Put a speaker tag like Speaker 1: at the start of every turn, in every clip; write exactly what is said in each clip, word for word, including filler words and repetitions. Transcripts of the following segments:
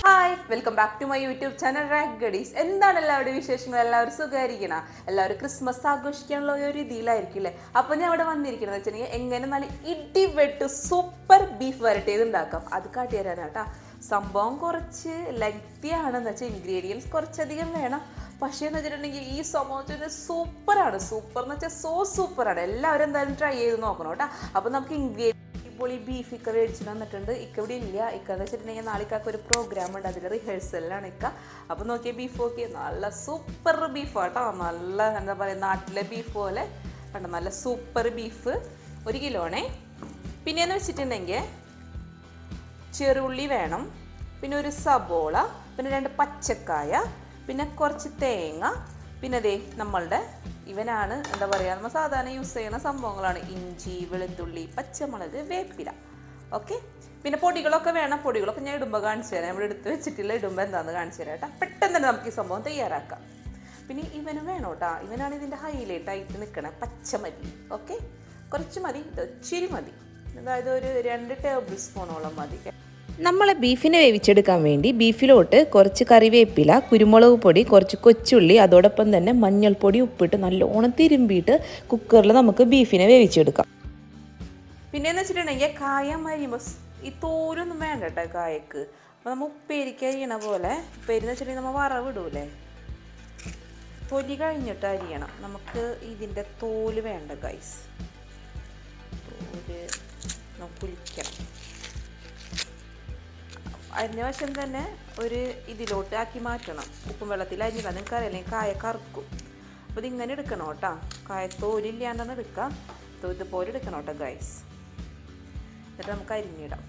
Speaker 1: Hi, welcome back to my YouTube channel Raggaddies. എന്താണ് എല്ലാവരുടെ വിശേഷങ്ങൾ? എല്ലാവരും സുഖമായിരിക്കണം. എല്ലാവരും ക്രിസ്മസ് ആഘോഷിക്കാനുള്ള ഒരു രീതിയിലായിരിക്കില്ലേ? അപ്പോൾ ഞാൻ ഇവിടെ വന്നിരിക്കുന്നത് വെച്ചിട്ടുണ്ടെങ്കിൽ എങ്ങനെ നല്ല ഇടിവെട്ട് സൂപ്പർ ബീഫ് വരട്ടിയത് ഉണ്ടാക്കാം അത് കാട്ടിത്തരാനാണ് കേട്ടോ. സംഭവം കുറച്ച് ലെങ്തി ആണെന്ന് വെച്ചാൽ ഇൻഗ്രീഡിയൻസ് കുറച്ചധികം വേണം. പക്ഷേ എന്ന് വെച്ചിട്ടുണ്ടെങ്കിൽ ഈ സംഭവത്തിന് സൂപ്പറാണ്. സൂപ്പർ എന്ന് വെച്ചാൽ സോ സൂപ്പറാണ്. എല്ലാവരും എന്തായാലും ട്രൈ ചെയ്ത് നോക്കണം കേട്ടോ. അപ്പോൾ നമുക്ക് ഇൻഗ്രീഡിയൻസ് ഇപ്പോൾ ഈ ബീഫ് ഇക്ക മേടിച്ചിട്ട് വന്നിട്ടുണ്ട്. ഇക്ക ഇവിടെ ഇല്ല. ഇക്ക എന്ന് വെച്ചിട്ടുണ്ടെങ്കിൽ നാളേക്കൊക്കെ ഒരു പ്രോഗ്രാം ഉണ്ട്, അതിൽ റിഹേഴ്സലാണ് ഇക്ക. അപ്പോൾ നോക്കിയാൽ ബീഫ് നോക്കി നല്ല സൂപ്പർ ബീഫ് കേട്ടോ. നല്ല എന്താ പറയുക നാട്ടിലെ ബീഫ് പോലെ കണ്ടോ, നല്ല സൂപ്പർ ബീഫ് ഒരു കിലോണേ. പിന്നെയെന്ന് വെച്ചിട്ടുണ്ടെങ്കിൽ ചെറുള്ളി വേണം, പിന്നെ ഒരു സബോള, പിന്നെ രണ്ട് പച്ചക്കായ, പിന്നെ കുറച്ച് തേങ്ങ, പിന്നെ ദേ നമ്മളുടെ ഇവനാണ് എന്താ പറയുക നമ്മൾ സാധാരണ യൂസ് ചെയ്യുന്ന സംഭവങ്ങളാണ് ഇഞ്ചി, വെളുത്തുള്ളി, പച്ചമുളക്, വേപ്പില. ഓക്കെ, പിന്നെ പൊടികളൊക്കെ വേണം. പൊടികളൊക്കെ ഞാൻ ഇടുമ്പോൾ കാണിച്ചു തരാം. നമ്മൾ എടുത്ത് വെച്ചിട്ടില്ല, ഇടുമ്പോൾ എന്താണെന്ന് കാണിച്ചു തരാം കേട്ടോ. പെട്ടെന്ന് തന്നെ നമുക്ക് ഈ സംഭവം തയ്യാറാക്കാം. പിന്നെ ഇവനും വേണം കേട്ടോ. ഇവനാണ് ഇതിൻ്റെ ഹൈലൈറ്റ് ആയിട്ട് നിൽക്കണേ, പച്ചമല്ലി. ഓക്കെ, കുറച്ച് മതി, ഇച്ചിരി മതി, അതായത് ഒരു രണ്ട് ടേബിൾ സ്പൂണോളം മതി.
Speaker 2: നമ്മളെ ബീഫിനെ വേവിച്ചെടുക്കാൻ വേണ്ടി ബീഫിലോട്ട് കുറച്ച് കറിവേപ്പില, കുരുമുളക് പൊടി, കുറച്ച് കൊച്ചുള്ളി, അതോടൊപ്പം തന്നെ മഞ്ഞൾപ്പൊടി, ഉപ്പിട്ട് നല്ലോണം തിരുമ്പിയിട്ട് കുക്കറിൽ നമുക്ക് ബീഫിനെ വേവിച്ചെടുക്കാം.
Speaker 1: പിന്നെയെന്ന് വെച്ചിട്ടുണ്ടെങ്കിൽ കായം അരിയുമ്പോൾ ഈ തോലൊന്നും വേണ്ട കേട്ടോ കായക്ക്. അപ്പോൾ നമ്മൾ ഉപ്പേരിക്ക് അരിയണ പോലെ, ഉപ്പേരി എന്ന് വെച്ചിട്ടുണ്ടെങ്കിൽ നമ്മൾ വറവിടൂലേ, തൊലി കഴിഞ്ഞിട്ട് അരിയണം. നമുക്ക് ഇതിൻ്റെ തോല് വേണ്ട ഗൈസ്. തോല് നമുക്ക് കുലിക്കണം. അരിഞ്ഞ വശം തന്നെ ഒരു ഇതിലോട്ട് ആക്കി മാറ്റണം. ഉപ്പും വെള്ളത്തിൽ അരിഞ്ഞില്ല, നിങ്ങൾക്ക് അറിയില്ലെങ്കിൽ കായ കറക്കും. അപ്പോൾ ഇതിങ്ങനെ എടുക്കണം കേട്ടോ. കായ തോലില്ലാണ്ടാണ് എടുക്കുക. ഇതുപോലെ എടുക്കണം കേട്ടോ ഗൈസ്. എന്നിട്ട് നമുക്ക് അരിഞ്ഞിടാം.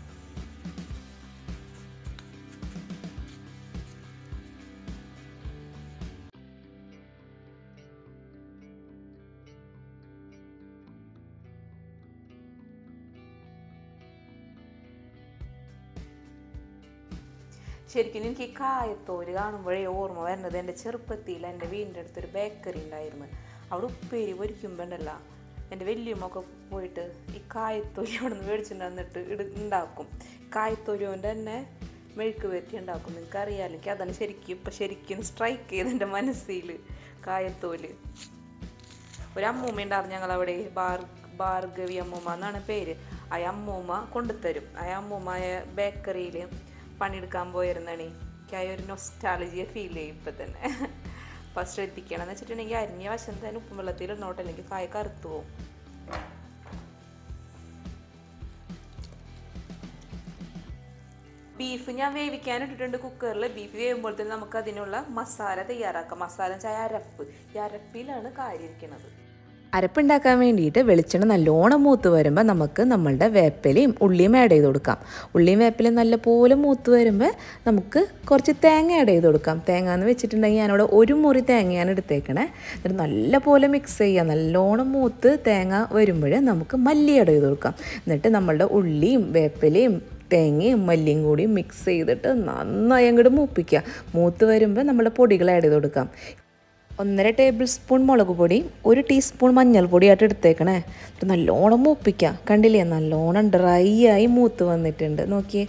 Speaker 1: ശരിക്കും എനിക്ക് ഈ കായത്തോല് കാണുമ്പോഴേ ഓർമ്മ വരുന്നത് എൻ്റെ ചെറുപ്പത്തിൽ എൻ്റെ വീടിൻ്റെ അടുത്തൊരു ബേക്കറി ഉണ്ടായിരുന്നു. അവിടെ ഉപ്പേരി പൊരിക്കുമ്പോൾ ഉണ്ടല്ലോ, എൻ്റെ വല്യമ്മൊക്കെ പോയിട്ട് ഈ കായത്തോലി അവിടെ നിന്ന് മേടിച്ചിട്ട് വന്നിട്ട് ഇട ഉണ്ടാക്കും. കായത്തോലി കൊണ്ട് തന്നെ മെഴുക്ക് വരട്ടി ഉണ്ടാക്കും. നിങ്ങൾക്ക് അറിയാമല്ലോ, എനിക്ക് അതാണ് ശരിക്കും ഇപ്പം ശരിക്കും സ്ട്രൈക്ക് ചെയ്ത് എൻ്റെ മനസ്സിൽ കായത്തോല്. ഒരു അമ്മൂമ്മ ഉണ്ടായിരുന്നു ഞങ്ങളവിടെ, ബാർ ഭാർഗവി അമ്മൂമ്മ എന്നാണ് പേര്. ആ അമ്മൂമ്മ കൊണ്ടുത്തരും. ആ അമ്മൂമ്മ ബേക്കറിയിൽ പണിയെടുക്കാൻ പോയിരുന്നാണ്. എനിക്കായ ഒരു നൊസ്റ്റാളജിയെ ഫീൽ ചെയ്യും ഇപ്പം തന്നെ. അപ്പം ശ്രദ്ധിക്കണം എന്ന് വെച്ചിട്ടുണ്ടെങ്കിൽ അരിഞ്ഞ വശം തന്നെ ഉപ്പും വെള്ളത്തിൽ ഇടണോട്ട്, അല്ലെങ്കിൽ കായ കറുത്തു പോകും. ബീഫ് ഞാൻ വേവിക്കാൻ ഇട്ടിട്ടുണ്ട് കുക്കറിൽ. ബീഫ് വേവുമ്പോൾ തന്നെ നമുക്ക് അതിനുള്ള മസാല തയ്യാറാക്കാം. മസാല ചായ അരപ്പ്, ഈ അരപ്പിലാണ് കാര്യം ഇരിക്കുന്നത്.
Speaker 2: അരപ്പുണ്ടാക്കാൻ വേണ്ടിയിട്ട് വെളിച്ചെണ്ണ നല്ലോണം മൂത്ത് വരുമ്പോൾ നമുക്ക് നമ്മളുടെ വേപ്പിലയും ഉള്ളിയും ആഡ് ചെയ്ത് കൊടുക്കാം. ഉള്ളിയും വേപ്പിലയും നല്ലപോലെ മൂത്ത് വരുമ്പോൾ നമുക്ക് കുറച്ച് തേങ്ങ ആഡ് ചെയ്ത് കൊടുക്കാം. തേങ്ങ എന്ന് വെച്ചിട്ടുണ്ടെങ്കിൽ ഞാനിവിടെ ഒരു മുറി തേങ്ങയാണ് എടുത്തേക്കണേ. എന്നിട്ട് നല്ലപോലെ മിക്സ് ചെയ്യുക. നല്ലോണം മൂത്ത് തേങ്ങ വരുമ്പോൾ നമുക്ക് മല്ലി ആഡ് ചെയ്ത് കൊടുക്കാം. എന്നിട്ട് നമ്മളുടെ ഉള്ളിയും വേപ്പിലയും തേങ്ങയും മല്ലിയും കൂടി മിക്സ് ചെയ്തിട്ട് നന്നായി അങ്ങോട്ട് മൂപ്പിക്കുക. മൂത്ത് വരുമ്പോൾ നമ്മുടെ പൊടികൾ ആഡ് ചെയ്ത് കൊടുക്കാം. ഒന്നര ടേബിൾ സ്പൂൺ മുളക് പൊടി, ഒരു ടീസ്പൂൺ മഞ്ഞൾപ്പൊടിയായിട്ട് എടുത്തേക്കണേ. എന്നിട്ട് നല്ലോണം മൂപ്പിക്കുക. കണ്ടില്ലേ, നല്ലോണം ഡ്രൈ ആയി മൂത്ത് വന്നിട്ടുണ്ട്, നോക്കിയേ.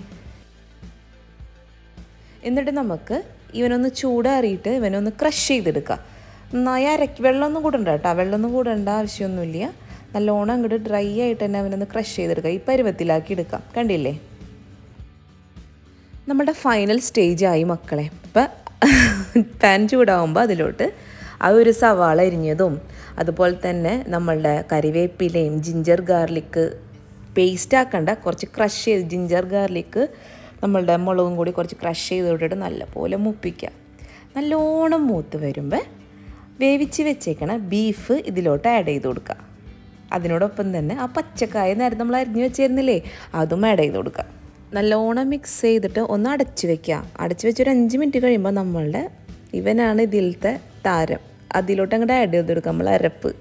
Speaker 2: എന്നിട്ട് നമുക്ക് ഇവനൊന്ന് ചൂടാറിയിട്ട് ഇവനൊന്ന് ക്രഷ് ചെയ്തെടുക്കുക. നന്നായി അരക്കി, വെള്ളമൊന്നും കൂടണ്ട കേട്ടോ, വെള്ളമൊന്നും കൂടേണ്ട ആവശ്യമൊന്നുമില്ല. നല്ലോണം അങ്ങോട്ട് ഡ്രൈ ആയിട്ട് തന്നെ അവനൊന്ന് ക്രഷ് ചെയ്തെടുക്കുക. ഈ പരുവത്തിലാക്കി എടുക്കാം. കണ്ടില്ലേ, നമ്മുടെ ഫൈനൽ സ്റ്റേജായി മക്കളെ. ഇപ്പം പാൻ ചൂടാവുമ്പോൾ അതിലോട്ട് ആ ഒരു സവാള അരിഞ്ഞതും അതുപോലെ തന്നെ നമ്മളുടെ കറിവേപ്പിലയും ജിഞ്ചർ ഗാർലിക്ക് പേസ്റ്റ് ആക്കണ്ട, കുറച്ച് ക്രഷ് ചെയ്ത് ജിഞ്ചർ ഗാർലിക്ക് നമ്മളുടെ മുളകും കൂടി കുറച്ച് ക്രഷ് ചെയ്ത് വിട്ടിട്ട് നല്ലപോലെ മൂപ്പിക്കുക. നല്ലോണം മൂത്ത് വരുമ്പോൾ വേവിച്ച് വെച്ചേക്കണ ബീഫ് ഇതിലോട്ട് ആഡ് ചെയ്ത് കൊടുക്കുക. അതിനോടൊപ്പം തന്നെ ആ പച്ചക്കായ നേരത്തെ നമ്മൾ അരിഞ്ഞ് വെച്ചിരുന്നില്ലേ, അതും ആഡ് ചെയ്ത് കൊടുക്കുക. നല്ലോണം മിക്സ് ചെയ്തിട്ട് ഒന്ന് അടച്ചു വെക്കുക. അടച്ചു വെച്ചൊരു അഞ്ച് മിനിറ്റ് കഴിയുമ്പോൾ നമ്മളുടെ ഇവനാണ് ഇതിലത്തെ താരം, അതിലോട്ട് അങ്ങോട്ട് ആഡ് ചെയ്ത് കൊടുക്കുക നമ്മൾ അരപ്പ്.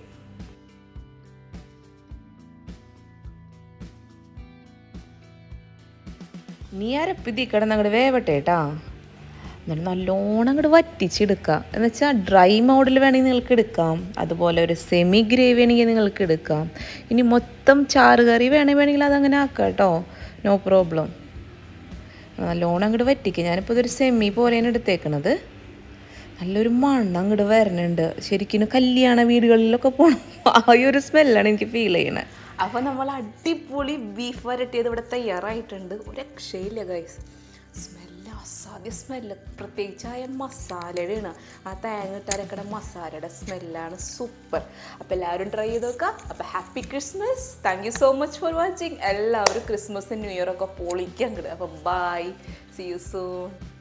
Speaker 2: നീ അരപ്പ് ഇതിൽ കിടന്ന് അങ്ങോട്ട് വേവട്ടെ കേട്ടാ. എന്നിട്ട് നല്ലോണം അങ്ങോട്ട് വറ്റിച്ചെടുക്കുക. എന്ന് വെച്ചാൽ ഡ്രൈ മോഡിൽ വേണമെങ്കിൽ നിങ്ങൾക്ക് എടുക്കാം, അതുപോലെ ഒരു സെമി ഗ്രേവി ആണെങ്കിൽ നിങ്ങൾക്ക് എടുക്കാം. ഇനി മൊത്തം ചാറ് കറി വേണമെങ്കിൽ വേണമെങ്കിൽ അതങ്ങനെ ആക്കാം കേട്ടോ, നോ പ്രോബ്ലം. നല്ലോണം അങ്ങോട്ട് വറ്റിക്കുക. ഞാനിപ്പോൾ ഇതൊരു സെമി പോലെയാണ് എടുത്തേക്കണത്. നല്ലൊരു മണ്ണ് അങ്ങോട്ട് വരണുണ്ട്. ശരിക്കും കല്യാണ വീടുകളിലൊക്കെ പോകണം ആ ഒരു സ്മെല്ലാണ് എനിക്ക് ഫീൽ ചെയ്യണത്.
Speaker 1: അപ്പോൾ നമ്മൾ അടിപൊളി ബീഫ് വരട്ടിയത് ഇവിടെ തയ്യാറായിട്ടുണ്ട്. ഒരു രക്ഷയില്ല ഗൈസ്, സ്മെല്ല് അസാധ്യ സ്മെല്ല്. പ്രത്യേകിച്ചായ മസാലയുടെയാണ്, ആ തേങ്ങ ഇട്ടരക്കട മസാലയുടെ സ്മെല്ലാണ് സൂപ്പർ. അപ്പോൾ എല്ലാവരും ട്രൈ ചെയ്ത് നോക്കാം. അപ്പോൾ happy Christmas. Thank you so much for watching. എല്ലാവരും ക്രിസ്മസ് ന്യൂ ഇയർ ഒക്കെ പൊളിക്കാൻ കിട്ടും. അപ്പോൾ ബൈ, സീ യു സൂൺ.